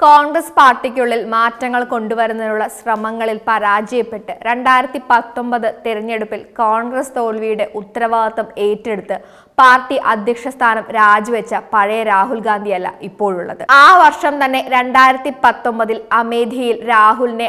കോൺഗ്രസ് പാർട്ടിക്കുള്ളിൽ മാറ്റങ്ങൾ കൊണ്ടുവരുന്നതിനുള്ള ശ്രമങ്ങളിൽ പരാജയപ്പെട്ട് 2019 തെരഞ്ഞെടുപ്പിൽ കോൺഗ്രസ് തോൽവിയുടെ ഉത്തരവാദിത്തം ഏറ്റെടുത്ത് പാർട്ടി അധ്യക്ഷ സ്ഥാനം രാജിവെച്ച പഴയ രാഹുൽ ഗാന്ധിയല്ല ഇപ്പോഴുള്ളത്. ആ വർഷം തന്നെ 2019 അമേഠിയിൽ രാഹുലിനെ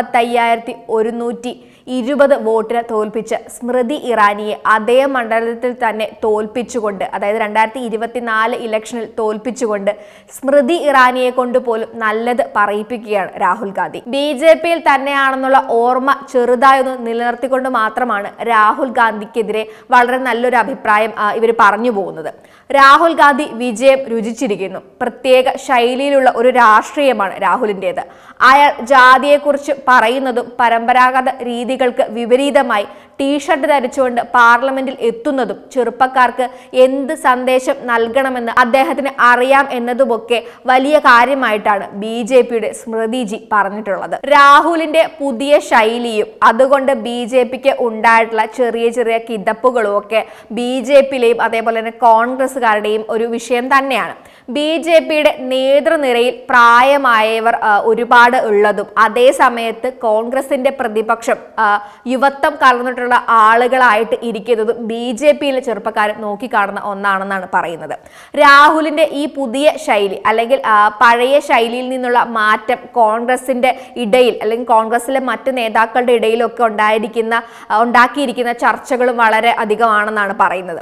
55,120 വോട്ടിന് തോൽപ്പിച്ച് സ്മൃതി ഇറാനിയെ അതേ മണ്ഡലത്തിൽ തന്നെ തോൽപ്പിച്ചുകൊണ്ട്, അതായത് 2024 ഇലക്ഷനിൽ തോൽപ്പിച്ചുകൊണ്ട് സ്മൃതി ഇറാനിയെ കൊണ്ട് പോലും നല്ലത് പറയിപ്പിക്കുകയാണ് രാഹുൽ ഗാന്ധി. BJPയിൽ തന്നെയാണെന്നുള്ള ഓർമ്മ ചെറുതായൊന്ന് നിലനിർത്തിക്കൊണ്ട് മാത്രമാണ് രാഹുൽ ഗാന്ധിക്കെതിരെ വളരെ നല്ലൊരു അഭിപ്രായം ഇവർ പറഞ്ഞു പോകുന്നത്. രാഹുൽ ഗാന്ധി വിജയം രുചിച്ചിരിക്കുന്നു. പ്രത്യേക ശൈലിയിലുള്ള ഒരു രാഷ്ട്രീയമാണ് രാഹുലിൻ്റെത്. അയാൾ ജാതിയെക്കുറിച്ച് പറയുന്നതും പരമ്പരാഗത രീതികൾക്ക് വിപരീതമായി ടീഷർട്ട് ധരിച്ചുകൊണ്ട് പാർലമെന്റിൽ എത്തുന്നതും ചെറുപ്പക്കാർക്ക് എന്ത് സന്ദേശം നൽകണമെന്ന് അദ്ദേഹത്തിന് അറിയാം എന്നതുമൊക്കെ വലിയ കാര്യമായിട്ടാണ് BJPയുടെ സ്മൃതിജി പറഞ്ഞിട്ടുള്ളത്. രാഹുലിന്റെ പുതിയ ശൈലിയും അതുകൊണ്ട് BJPക്ക് ഉണ്ടായിട്ടുള്ള ചെറിയ ചെറിയ കിതപ്പുകളും ഒക്കെ BJPയിലെയും അതേപോലെ തന്നെ കോൺഗ്രസ്സുകാരുടെയും ഒരു വിഷയം തന്നെയാണ്. BJPയുടെ നേതൃനിരയിൽ പ്രായമായവർ ഒരുപാട് ഉള്ളതും അതേ സമയത്ത് കോൺഗ്രസിന്റെ പ്രതിപക്ഷം യുവത്വം കലർന്നിട്ടുള്ള ആളുകളായിട്ട് ഇരിക്കുന്നതും BJPയിലെ ചെറുപ്പക്കാർ നോക്കിക്കാണുന്ന ഒന്നാണെന്നാണ് പറയുന്നത്. രാഹുലിന്റെ ഈ പുതിയ ശൈലി അല്ലെങ്കിൽ പഴയ ശൈലിയിൽ നിന്നുള്ള മാറ്റം കോൺഗ്രസിന്റെ ഇടയിൽ അല്ലെങ്കിൽ കോൺഗ്രസിലെ മറ്റ് നേതാക്കളുടെ ഇടയിലൊക്കെ ഉണ്ടാക്കിയിരിക്കുന്ന ചർച്ചകളും വളരെ അധികമാണെന്നാണ് പറയുന്നത്.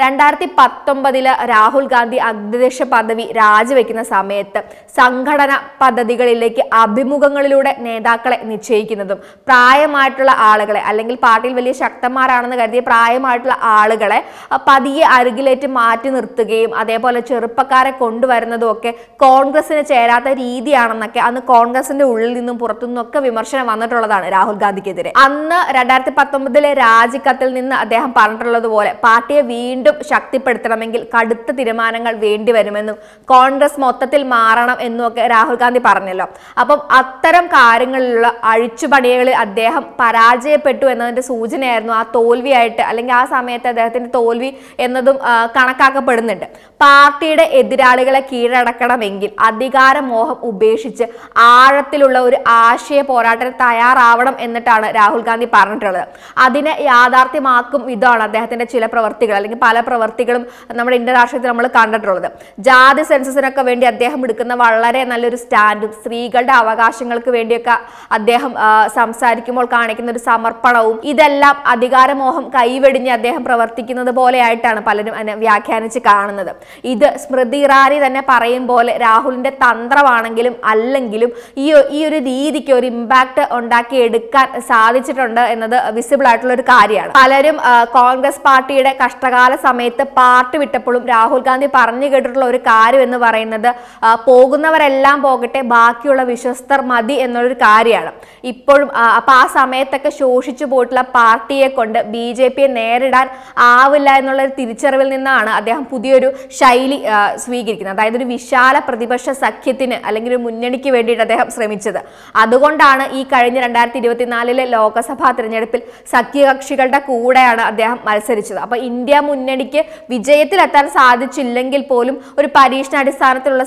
2019 രാഹുൽ ഗാന്ധി അധ്യക്ഷ പദവി രാജിവെക്കുന്ന സമയത്ത് സംഘടന പദ്ധതികളിലേക്ക് അഭിമുഖങ്ങളിലൂടെ നേതാക്കളെ നിശ്ചയിക്കുന്നതും പ്രായമായിട്ടുള്ള ആളുകളെ അല്ലെങ്കിൽ പാർട്ടിയിൽ വലിയ ശക്തന്മാരാണെന്ന് കരുതിയ പ്രായമായിട്ടുള്ള ആളുകളെ പതിയെ അരികിലേറ്റ് മാറ്റി നിർത്തുകയും അതേപോലെ ചെറുപ്പക്കാരെ കൊണ്ടുവരുന്നതും ഒക്കെ കോൺഗ്രസിന് ചേരാത്ത രീതിയാണെന്നൊക്കെ അന്ന് കോൺഗ്രസിന്റെ ഉള്ളിൽ നിന്നും പുറത്തുനിന്നും ഒക്കെ വിമർശനം വന്നിട്ടുള്ളതാണ് രാഹുൽ ഗാന്ധിക്കെതിരെ. അന്ന് 2019 രാജിക്കത്തിൽ നിന്ന് അദ്ദേഹം പറഞ്ഞിട്ടുള്ളതുപോലെ പാർട്ടിയെ വീണ്ടും ശക്തിപ്പെടുത്തണമെങ്കിൽ കടുത്ത തീരുമാനങ്ങൾ വേണ്ടിവരുമെന്നും കോൺഗ്രസ് മൊത്തത്തിൽ മാറണം എന്നുമൊക്കെ രാഹുൽ ഗാന്ധി പറഞ്ഞല്ലോ. അപ്പം അത്തരം കാര്യങ്ങളിലുള്ള അഴിച്ചുപണികളിൽ അദ്ദേഹം പരാജയപ്പെട്ടു എന്നതിന്റെ സൂചനയായിരുന്നു ആ തോൽവിയായിട്ട്, അല്ലെങ്കിൽ ആ സമയത്ത് അദ്ദേഹത്തിന്റെ തോൽവി എന്നതും കണക്കാക്കപ്പെടുന്നുണ്ട്. പാർട്ടിയുടെ എതിരാളികളെ കീഴടക്കണമെങ്കിൽ അധികാരമോഹം ഉപേക്ഷിച്ച് ആഴത്തിലുള്ള ഒരു ആശയ പോരാട്ടത്തിന് തയ്യാറാവണം എന്നിട്ടാണ് രാഹുൽ ഗാന്ധി പറഞ്ഞിട്ടുള്ളത്. അതിനെ യാഥാർത്ഥ്യമാക്കും വിധമാണ് അദ്ദേഹത്തിന്റെ ചില പ്രവർത്തികൾ അല്ലെങ്കിൽ പല പ്രവർത്തികളും നമ്മുടെ ഇന്ത്യൻ രാഷ്ട്രീയത്തിൽ നമ്മൾ കണ്ടിട്ടുള്ളത്. ജാതി സെൻസസിനൊക്കെ വേണ്ടി അദ്ദേഹം എടുക്കുന്ന വളരെ നല്ലൊരു സ്റ്റാൻഡും സ്ത്രീകളുടെ അവകാശങ്ങൾക്ക് വേണ്ടിയൊക്കെ അദ്ദേഹം സംസാരിക്കുമ്പോൾ കാണിക്കുന്ന ഒരു സമർപ്പണവും ഇതെല്ലാം അധികാരമോഹം കൈവെടിഞ്ഞ് അദ്ദേഹം പ്രവർത്തിക്കുന്നത് പോലെയായിട്ടാണ് പലരും വ്യാഖ്യാനിച്ച് കാണുന്നത്. ഇത് സ്മൃതി ഇറാനി തന്നെ പറയും പോലെ രാഹുലിന്റെ തന്ത്രമാണെങ്കിലും അല്ലെങ്കിലും ഈ ഒരു രീതിക്ക് ഒരു ഇമ്പാക്ട് ഉണ്ടാക്കി എടുക്കാൻ സാധിച്ചിട്ടുണ്ട് എന്നത് വിസിബിൾ ആയിട്ടുള്ള ഒരു കാര്യമാണ്. പലരും കോൺഗ്രസ് പാർട്ടിയുടെ കഷ്ടകാല സമയത്ത് പാർട്ടി വിട്ടപ്പോഴും രാഹുൽ ഗാന്ധി പറഞ്ഞു കേട്ടിട്ടുള്ള ഒരു കാര്യം എന്ന് പറയുന്നത് പോകുന്നവരെല്ലാം പോകട്ടെ, ബാക്കിയുള്ള വിശ്വസ്തർ മതി എന്നുള്ളൊരു കാര്യമാണ്. ഇപ്പോഴും അപ്പൊ ആ സമയത്തൊക്കെ ശോഷിച്ചു പോയിട്ടുള്ള പാർട്ടിയെ കൊണ്ട് BJPയെ നേരിടാൻ ആവില്ല എന്നുള്ള ഒരു തിരിച്ചറിവിൽ നിന്നാണ് അദ്ദേഹം പുതിയൊരു ശൈലി സ്വീകരിക്കുന്നത്. അതായത് ഒരു വിശാല പ്രതിപക്ഷ സഖ്യത്തിന് അല്ലെങ്കിൽ ഒരു മുന്നണിക്ക് വേണ്ടിയിട്ട് അദ്ദേഹം ശ്രമിച്ചത്. അതുകൊണ്ടാണ് ഈ കഴിഞ്ഞ 2024 ലോക്സഭാ തിരഞ്ഞെടുപ്പിൽ സഖ്യകക്ഷികളുടെ കൂടെയാണ് അദ്ദേഹം മത്സരിച്ചത്. അപ്പൊ ഇന്ത്യ മുന്നണിക്ക് വിജയത്തിലെത്താൻ സാധിച്ചില്ലെങ്കിൽ പോലും ഒരു പരീക്ഷണാടിസ്ഥാനത്തിലുള്ള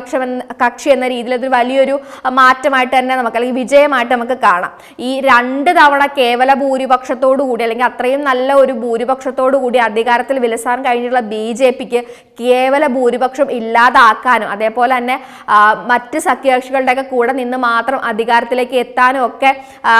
കക്ഷി എന്ന രീതിയിൽ അതൊരു വലിയൊരു മാറ്റമായിട്ട് തന്നെ നമുക്ക് അല്ലെങ്കിൽ വിജയമായിട്ട് നമുക്ക് കാണാം. ഈ 2 തവണ കേവല ഭൂരിപക്ഷത്തോടു കൂടി അല്ലെങ്കിൽ അത്രയും നല്ല ഒരു ഭൂരിപക്ഷത്തോടു കൂടി അധികാരത്തിൽ വിലസാൻ കഴിഞ്ഞിട്ടുള്ള BJPക്ക് കേവല ഭൂരിപക്ഷം ഇല്ലാതാക്കാനും അതേപോലെ തന്നെ മറ്റ് സഖ്യകക്ഷികളുടെയൊക്കെ കൂടെ നിന്ന് മാത്രം അധികാരത്തിലേക്ക് എത്താനും ഒക്കെ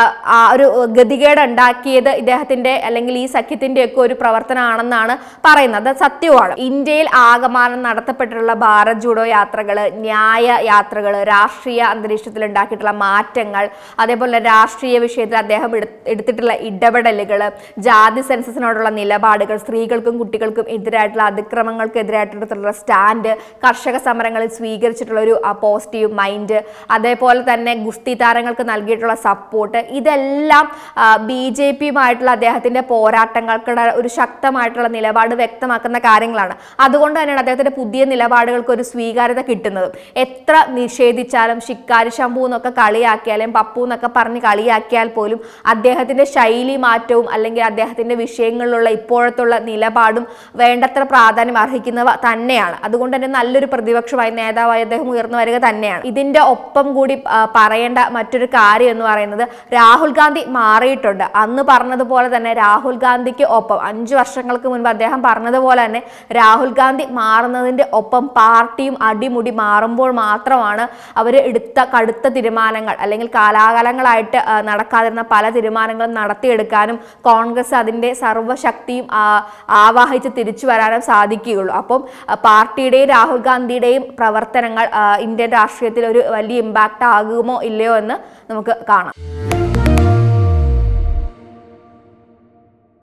ഒരു ഗതികേട് ഉണ്ടാക്കിയത് ഇദ്ദേഹത്തിന്റെ അല്ലെങ്കിൽ ഈ സഖ്യത്തിന്റെ ഒക്കെ ഒരു പ്രവർത്തനമാണെന്നാണ് പറയുന്നത്. അത് സത്യമാണ്. ഇന്ത്യയിൽ ആകമാനം നടത്തപ്പെട്ടിട്ടുള്ള ഭാരത് ജോഡോ യാത്രകള്, ന്യായ യാത്രകള്, രാഷ്ട്രീയ അന്തരീക്ഷത്തിൽ ഉണ്ടാക്കിയിട്ടുള്ള മാറ്റങ്ങൾ, അതേപോലെ രാഷ്ട്രീയ വിഷയത്തിൽ അദ്ദേഹം എടുത്തിട്ടുള്ള ഇടപെടലുകൾ, ജാതി സെൻസസിനോടുള്ള നിലപാടുകൾ, സ്ത്രീകൾക്കും കുട്ടികൾക്കും എതിരായിട്ടുള്ള അതിക്രമങ്ങൾക്ക് എതിരായിട്ടുള്ള സ്റ്റാൻഡ്, കർഷക സമരങ്ങളിൽ സ്വീകരിച്ചിട്ടുള്ള ഒരു പോസിറ്റീവ് മൈൻഡ്, അതേപോലെ തന്നെ ഗുസ്തി താരങ്ങൾക്ക് നൽകിയിട്ടുള്ള സപ്പോർട്ട്, ഇതെല്ലാം BJPയുമായിട്ടുള്ള അദ്ദേഹത്തിന്റെ പോരാട്ടങ്ങൾക്കുള്ള ഒരു ശക്തമായിട്ടുള്ള നിലപാട് വ്യക്തമാക്കുന്ന കാര്യങ്ങളാണ്. അതുകൊണ്ട് തന്നെയാണ് അദ്ദേഹത്തിന്റെ പുതിയ നിലപാടുകൾക്ക് ഒരു സ്വീകാര്യത കിട്ടുന്നതും. എത്ര നിഷേധിച്ചാലും ശിക്കാരി ശംഭു എന്നൊക്കെ കളിയാക്കിയാലും പപ്പു എന്നൊക്കെ പറഞ്ഞ് കളിയാക്കിയാൽ പോലും അദ്ദേഹത്തിന്റെ ശൈലി മാറ്റവും അല്ലെങ്കിൽ അദ്ദേഹത്തിന്റെ വിഷയങ്ങളിലുള്ള ഇപ്പോഴത്തുള്ള നിലപാടും വേണ്ടത്ര പ്രാധാന്യം അർഹിക്കുന്നവ തന്നെയാണ്. അതുകൊണ്ട് തന്നെ നല്ലൊരു പ്രതിപക്ഷമായി നേതാവായി അദ്ദേഹം ഉയർന്നു വരിക തന്നെയാണ്. ഇതിന്റെ ഒപ്പം കൂടി പറയേണ്ട മറ്റൊരു കാര്യം എന്ന് പറയുന്നത് രാഹുൽ ഗാന്ധി മാറിയിട്ടുണ്ട്. അന്ന് പറഞ്ഞതുപോലെ തന്നെ രാഹുൽ ഗാന്ധിക്ക് ഒപ്പം 5 വർഷങ്ങൾക്ക് മുൻപ് അദ്ദേഹം പറഞ്ഞതുപോലെ തന്നെ രാഹുൽ ഗാന്ധി മാറുന്നതിന്റെ ഒപ്പം പാർട്ടിയും അടിമുടി മാറുമ്പോൾ മാത്രമാണ് അവർ എടുത്ത കടുത്ത തീരുമാനങ്ങൾ അല്ലെങ്കിൽ കാലാകാലങ്ങളായിട്ട് നടക്കാതിരുന്ന പല തീരുമാനങ്ങളും നടത്തിയെടുക്കാനും കോൺഗ്രസ് അതിന്റെ സർവ്വശക്തിയും ആവാഹിച്ച് തിരിച്ചു വരാനും സാധിക്കുകയുള്ളൂ. അപ്പം പാർട്ടിയുടെയും രാഹുൽ ഗാന്ധിയുടെയും പ്രവർത്തനങ്ങൾ ഇന്ത്യൻ രാഷ്ട്രീയത്തിൽ ഒരു വലിയ ഇമ്പാക്റ്റ് ആകുമോ ഇല്ലയോ എന്ന് നമുക്ക് കാണാം.